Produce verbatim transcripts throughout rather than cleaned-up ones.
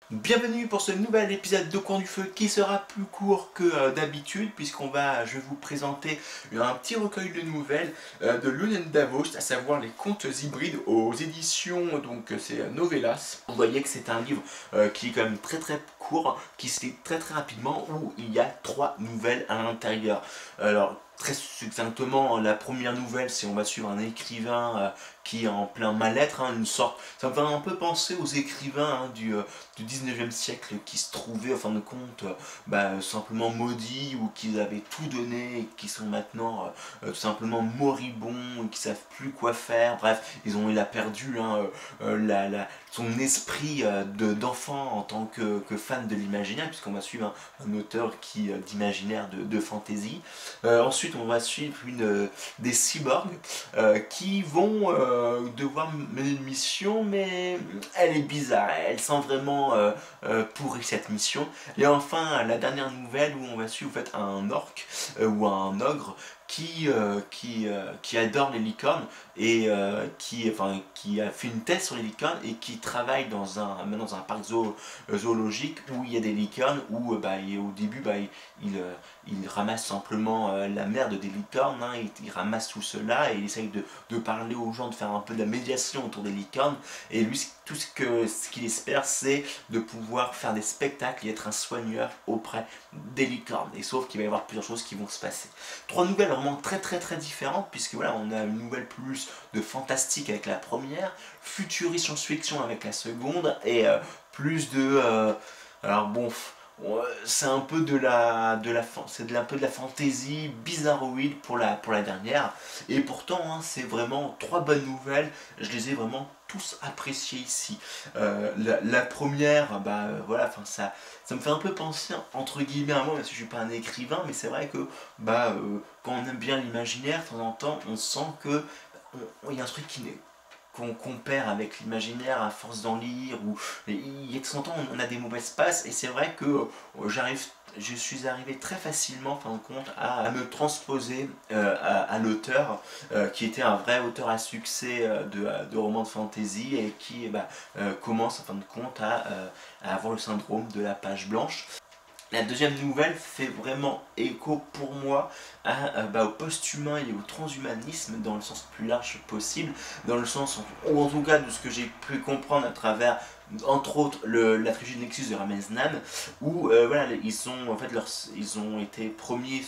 Bienvenue pour ce nouvel épisode de Coin du Feu qui sera plus court que euh, d'habitude puisqu'on va, je vais vous présenter un petit recueil de nouvelles euh, de Lunen Davost, à savoir les contes hybrides aux éditions, donc euh, c'est Novelas. Vous voyez que c'est un livre euh, qui est quand même très très court, qui se lit très très rapidement, où il y a trois nouvelles à l'intérieur. Alors très succinctement, la première nouvelle, c'est on va suivre un écrivain euh, qui est en plein mal-être, hein, une sorte, ça me fait un peu penser aux écrivains hein, du, euh, du dix-neuvième siècle qui se trouvaient en fin de compte euh, bah, simplement maudits ou qui avaient tout donné et qui sont maintenant euh, tout simplement moribonds et qui savent plus quoi faire. Bref, ils ont il a perdu hein, euh, la, la, son esprit euh, de, d'enfant en tant que, que fan de l'imaginaire, puisqu'on va suivre un, un auteur qui euh, d'imaginaire de, de fantasy. Euh, ensuite, on va suivre une, euh, des cyborgs euh, qui vont euh, devoir mener une mission, mais elle est bizarre, elle sent vraiment euh, euh, pourrie cette mission. Et enfin, la dernière nouvelle où on va suivre en fait, un orc euh, ou un ogre qui, euh, qui, euh, qui adore les licornes et euh, qui, enfin, qui a fait une thèse sur les licornes et qui travaille dans un, dans un parc zoo, zoologique où il y a des licornes, où bah, et au début bah, il, il, il ramasse simplement euh, la merde des licornes, hein, il, il ramasse tout cela et il essaye de, de parler aux gens, de faire un peu de la médiation autour des licornes. Et lui, tout ce que ce qu'il espère, c'est de pouvoir faire des spectacles et être un soigneur auprès des licornes. Et sauf qu'il va y avoir plusieurs choses qui vont se passer. Trois nouvelles vraiment très très très différentes, puisque voilà, on a une nouvelle plus de fantastique avec la première, futuriste science-fiction avec la seconde, et euh, plus de... Euh, alors bon... C'est un peu de la, de la, c'est de, un peu de la fantaisie bizarroïde pour la, pour la dernière. Et pourtant, hein, c'est vraiment trois bonnes nouvelles. Je les ai vraiment tous appréciées ici. Euh, la, la première, bah euh, voilà, ça, ça me fait un peu penser entre guillemets à moi, même si je suis pas un écrivain, mais c'est vrai que bah euh, quand on aime bien l'imaginaire, de temps en temps, on sent que il y a un truc qui n'est qu'on compare avec l'imaginaire à force d'en lire, ou il y a que cent ans on a des mauvaises passes, et c'est vrai que euh, j'arrive je suis arrivé très facilement, en fin de compte, à, à me transposer euh, à, à l'auteur, euh, qui était un vrai auteur à succès euh, de, de romans de fantasy, et qui bah, euh, commence, en fin de compte, à, euh, à avoir le syndrome de la page blanche. La deuxième nouvelle fait vraiment écho pour moi à, euh, bah, au post-humain et au transhumanisme dans le sens le plus large possible, dans le sens, ou en tout cas de ce que j'ai pu comprendre à travers, entre autres, le, la trilogie de Nexus de Ramesnan, où euh, voilà, ils, sont, en fait, leur, ils ont été premiers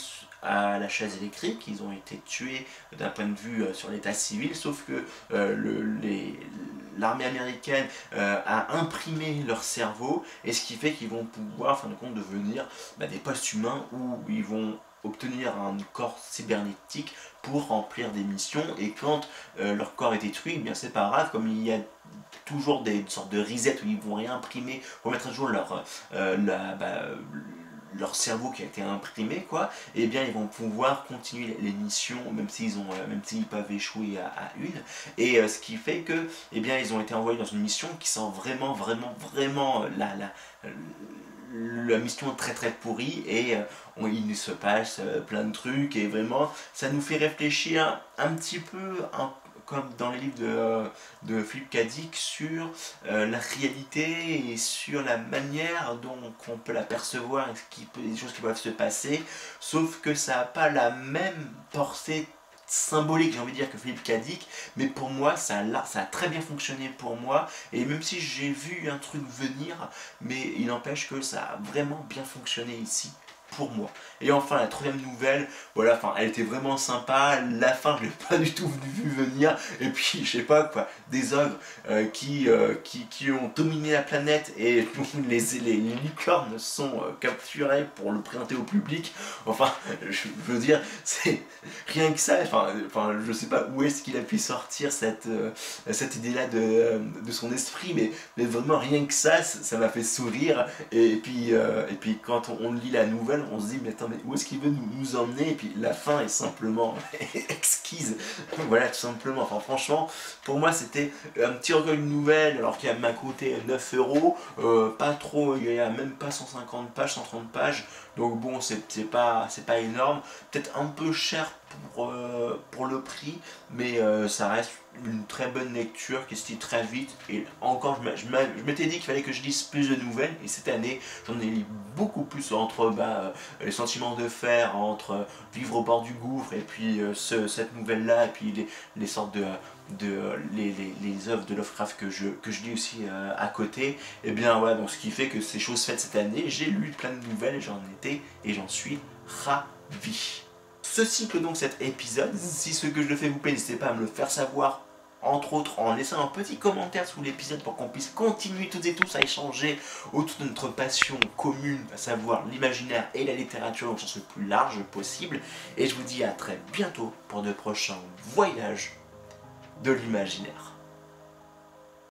à la chaise électrique, ils ont été tués d'un point de vue euh, sur l'état civil, sauf que euh, le, les, l'armée américaine euh, a imprimé leur cerveau, et ce qui fait qu'ils vont pouvoir, en fin de compte, devenir bah, des post-humains où ils vont obtenir un corps cybernétique pour remplir des missions, et quand euh, leur corps est détruit, eh bien c'est pas grave, comme il y a toujours des sortes de reset où ils vont réimprimer, remettre à jour leur, euh, la, bah, leur cerveau qui a été imprimé, quoi, et eh bien ils vont pouvoir continuer les missions, même s'ils ont, euh, même s'ils peuvent échouer à, à une, et euh, ce qui fait que, eh bien ils ont été envoyés dans une mission qui sent vraiment, vraiment, vraiment la, la, la mission très très pourrie, et euh, on, il se passe euh, plein de trucs, et vraiment ça nous fait réfléchir un petit peu, un, comme dans les livres de, de Philippe Cadic, sur euh, la réalité et sur la manière dont on peut l'apercevoir et ce qui peut, les choses qui peuvent se passer, sauf que ça n'a pas la même portée symbolique, j'ai envie de dire, que Philippe Cadic, mais pour moi ça a, ça a très bien fonctionné pour moi, et même si j'ai vu un truc venir, mais il n'empêche que ça a vraiment bien fonctionné ici pour moi. Et enfin la troisième nouvelle, voilà, enfin elle était vraiment sympa, la fin je l'ai pas du tout vu venir, et puis je sais pas quoi, des ogres euh, qui, euh, qui, qui ont dominé la planète, et les, les, les licornes sont euh, capturées pour le présenter au public. Enfin je veux dire, c'est rien que ça, enfin, enfin je sais pas où est-ce qu'il a pu sortir cette, euh, cette idée là de, de son esprit, mais, mais vraiment rien que ça, ça m'a fait sourire. Et puis, euh, et puis quand on, on lit la nouvelle, on se dit mais attends mais où est-ce qu'il veut nous, nous emmener, et puis la fin est simplement exquise, voilà tout simplement. Enfin franchement pour moi c'était un petit recueil de nouvelles alors qu'il m'a coûté neuf euros, euh, pas trop, il y a même pas cent cinquante pages, cent trente pages, donc bon c'est pas, c'est pas énorme, peut-être un peu cher pour, euh, pour le prix, mais euh, ça reste une très bonne lecture qui se lit très vite. Et encore je m'étais dit qu'il fallait que je lise plus de nouvelles, et cette année j'en ai lu beaucoup plus, entre bah, les sentiments de fer, entre vivre au bord du gouffre et puis euh, ce, cette nouvelle là, et puis les, les sortes de, de les, les, les œuvres de Lovecraft que je, que je lis aussi euh, à côté. Et bien voilà, donc ce qui fait que ces choses faites cette année, j'ai lu plein de nouvelles et j'en étais et j'en suis ravi. Ceci clôt donc cet épisode. Si ce que je le fais vous plaît, n'hésitez pas à me le faire savoir, entre autres en laissant un petit commentaire sous l'épisode pour qu'on puisse continuer toutes et tous à échanger autour de notre passion commune, à savoir l'imaginaire et la littérature, dans le sens le plus large possible. Et je vous dis à très bientôt pour de prochains voyages de l'imaginaire.